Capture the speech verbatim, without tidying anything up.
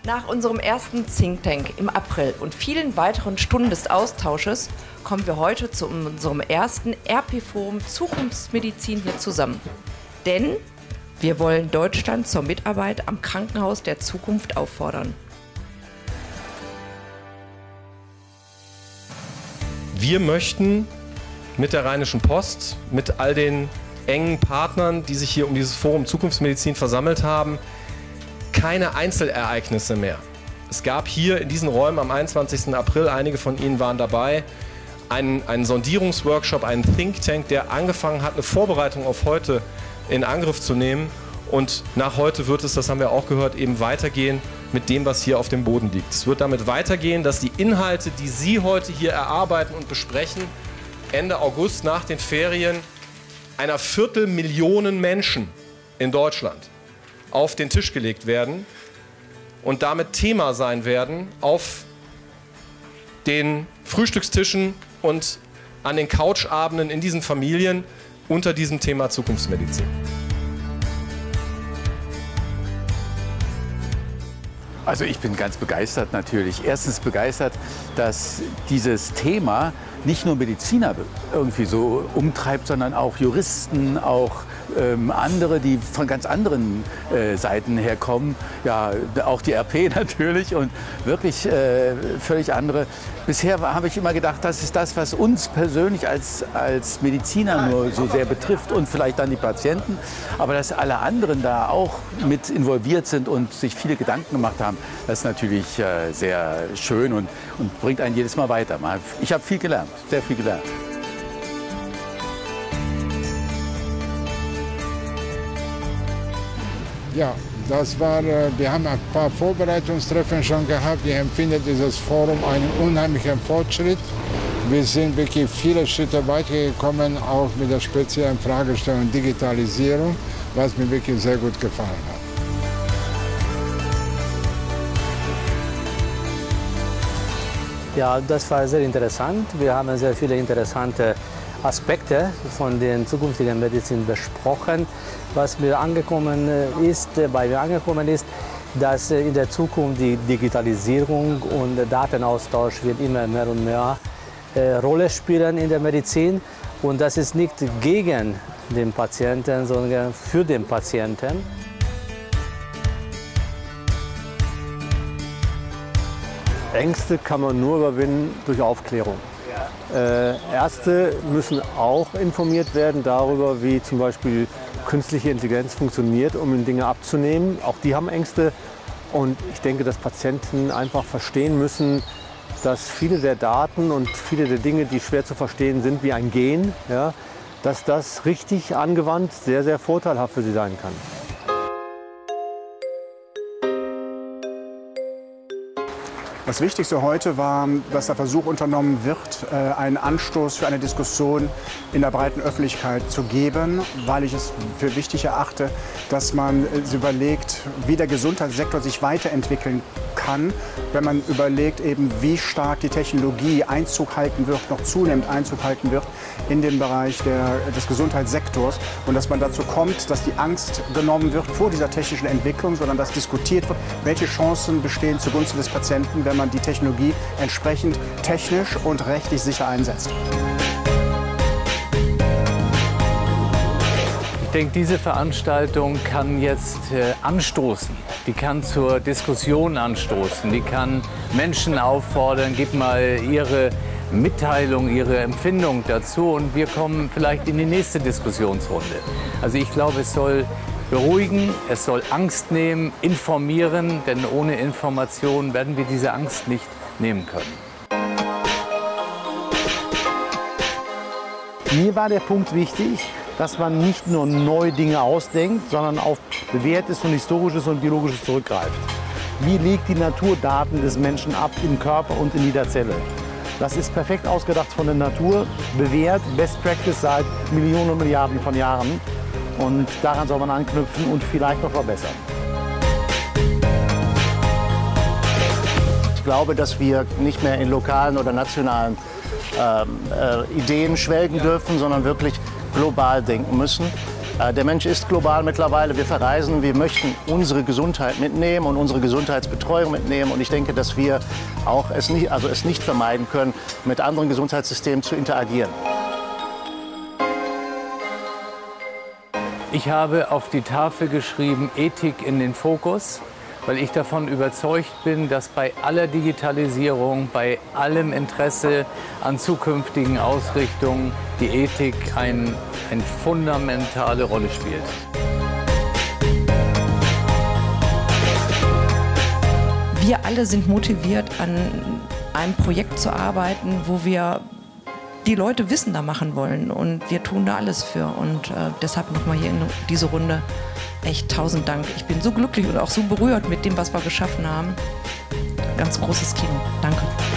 Nach unserem ersten Think Tank im April und vielen weiteren Stunden des Austausches kommen wir heute zu unserem ersten R P-Forum Zukunftsmedizin hier zusammen. Denn wir wollen Deutschland zur Mitarbeit am Krankenhaus der Zukunft auffordern. Wir möchten mit der Rheinischen Post, mit all den engen Partnern, die sich hier um dieses Forum Zukunftsmedizin versammelt haben, keine Einzelereignisse mehr. Es gab hier in diesen Räumen am einundzwanzigsten April, einige von Ihnen waren dabei, einen, einen Sondierungsworkshop, einen Think Tank, der angefangen hat, eine Vorbereitung auf heute in Angriff zu nehmen. Und nach heute wird es, das haben wir auch gehört, eben weitergehen mit dem, was hier auf dem Boden liegt. Es wird damit weitergehen, dass die Inhalte, die Sie heute hier erarbeiten und besprechen, Ende August nach den Ferien einer Viertelmillion Menschen in Deutschland auf den Tisch gelegt werden und damit Thema sein werden auf den Frühstückstischen und an den Couchabenden in diesen Familien unter diesem Thema Zukunftsmedizin. Also ich bin ganz begeistert natürlich. Erstens begeistert, dass dieses Thema nicht nur Mediziner irgendwie so umtreibt, sondern auch Juristen, auch ähm, andere, die von ganz anderen äh, Seiten herkommen. Ja, auch die R P natürlich und wirklich äh, völlig andere. Bisher habe ich immer gedacht, das ist das, was uns persönlich als, als Mediziner nur so sehr betrifft und vielleicht dann die Patienten. Aber dass alle anderen da auch mit involviert sind und sich viele Gedanken gemacht haben, das ist natürlich äh, sehr schön und, und bringt einen jedes Mal weiter. Ich habe viel gelernt, sehr viel gelernt. Ja, das war, wir haben ein paar Vorbereitungstreffen schon gehabt. Ich empfinde dieses Forum einen unheimlichen Fortschritt. Wir sind wirklich viele Schritte weitergekommen, auch mit der speziellen Fragestellung Digitalisierung, was mir wirklich sehr gut gefallen hat. Ja, das war sehr interessant. Wir haben sehr viele interessante Aspekte von der zukünftigen Medizin besprochen. Was mir angekommen ist, bei mir angekommen ist, dass in der Zukunft die Digitalisierung und der Datenaustausch wird immer mehr und mehr äh, Rolle spielen in der Medizin. Und das ist nicht gegen den Patienten, sondern für den Patienten. Ängste kann man nur überwinden durch Aufklärung. Äh, Ärzte müssen auch informiert werden darüber, wie zum Beispiel künstliche Intelligenz funktioniert, um ihnen Dinge abzunehmen. Auch die haben Ängste. Und ich denke, dass Patienten einfach verstehen müssen, dass viele der Daten und viele der Dinge, die schwer zu verstehen sind, wie ein Gen, ja, dass das richtig angewandt sehr, sehr vorteilhaft für sie sein kann. Das Wichtigste heute war, dass der Versuch unternommen wird, einen Anstoß für eine Diskussion in der breiten Öffentlichkeit zu geben, weil ich es für wichtig erachte, dass man überlegt, wie der Gesundheitssektor sich weiterentwickeln kann, wenn man überlegt, eben, wie stark die Technologie Einzug halten wird, noch zunehmend Einzug halten wird in den Bereich der, des Gesundheitssektors und dass man dazu kommt, dass die Angst genommen wird vor dieser technischen Entwicklung, sondern dass diskutiert wird, welche Chancen bestehen zugunsten des Patienten, wenn man die Technologie entsprechend technisch und rechtlich sicher einsetzt. Ich denke, diese Veranstaltung kann jetzt äh, anstoßen. Die kann zur Diskussion anstoßen. Die kann Menschen auffordern, gib mal ihre Mitteilung, ihre Empfindung dazu und wir kommen vielleicht in die nächste Diskussionsrunde. Also ich glaube, es soll beruhigen, es soll Angst nehmen, informieren, denn ohne Information werden wir diese Angst nicht nehmen können. Mir war der Punkt wichtig, dass man nicht nur neue Dinge ausdenkt, sondern auf Bewährtes und Historisches und Biologisches zurückgreift. Wie legt die Natur Daten des Menschen ab im Körper und in jeder Zelle? Das ist perfekt ausgedacht von der Natur, bewährt, Best Practice seit Millionen und Milliarden von Jahren. Und daran soll man anknüpfen und vielleicht noch verbessern. Ich glaube, dass wir nicht mehr in lokalen oder nationalen ähm, äh, Ideen schwelgen dürfen, sondern wirklich global denken müssen. Äh, der Mensch ist global mittlerweile. Wir verreisen, wir möchten unsere Gesundheit mitnehmen und unsere Gesundheitsbetreuung mitnehmen. Und ich denke, dass wir auch es nicht, also es nicht vermeiden können, mit anderen Gesundheitssystemen zu interagieren. Ich habe auf die Tafel geschrieben, Ethik in den Fokus, weil ich davon überzeugt bin, dass bei aller Digitalisierung, bei allem Interesse an zukünftigen Ausrichtungen die Ethik ein, eine fundamentale Rolle spielt. Wir alle sind motiviert, an einem Projekt zu arbeiten, wo wir die Leute wissender machen wollen, und wir tun da alles für. Und äh, deshalb nochmal hier in diese Runde echt tausend Dank. Ich bin so glücklich und auch so berührt mit dem, was wir geschaffen haben. Ganz großes Kino. Danke.